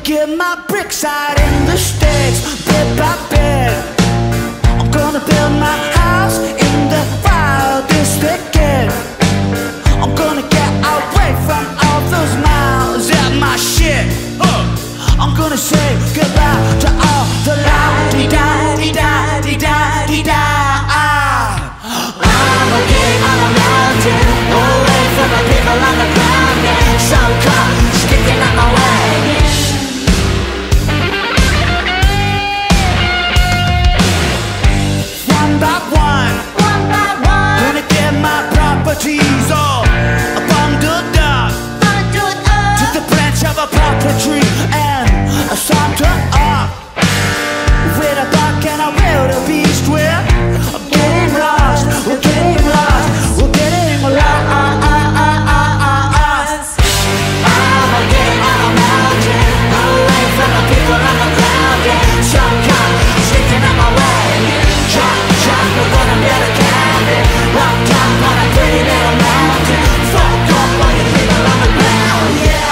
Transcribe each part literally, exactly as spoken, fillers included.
get my bricks out in the sticks, bit by bit. I'm gonna build my house in the wildest thicket. I'm gonna get away from all those miles at my shit. uh. I'm gonna say goodbye to all the la-di-da-di-da-di-da-di-da. I'm a king on a mountain, away from the people on the ground. Yeah, some cop sticking out my way. One by one, one by one, gonna get my properties all bundled up, bundled up to the branch of a poplar tree and a saunter up with a buck and a wildebeest. We're getting lost, we're getting lost, we're getting lost. I'm a king on a mountain, away from the people on the ground. Yeah, some cop sticking out my way. Chop, chop, we're gonna build a cabin up top on a pretty little mountain. Fuck off all you people on the ground, yeah.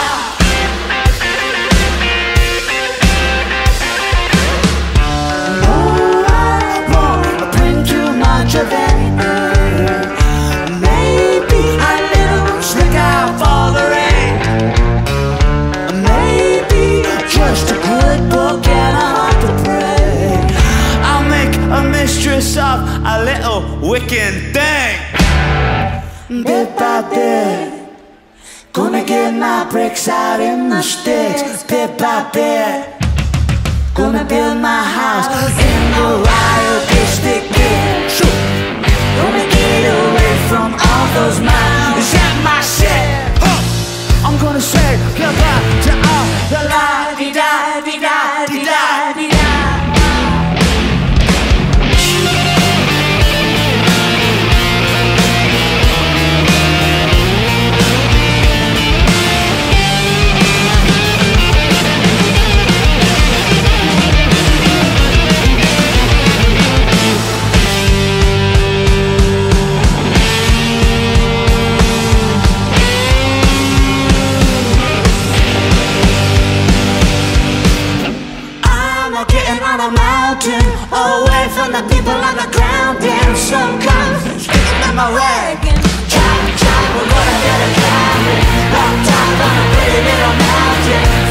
No, I won't bring too much of anything. Maybe a little slick out for the rain. Maybe just a good book and a heart to pray. I'll make a mistress of a little wicked thing. Bit by bit, gonna get my bricks out in the sticks. Bit by bit, gonna build my house in the wildest thicket. Gonna get away from all those miles at my shit. huh. I'm gonna say goodbye to all the la-di-da-di-da-di-da-di-da. Away from the people on the ground. And some cops sticking in my way. Chop, chop, we're gonna get a cabin up top on a pretty little mountain.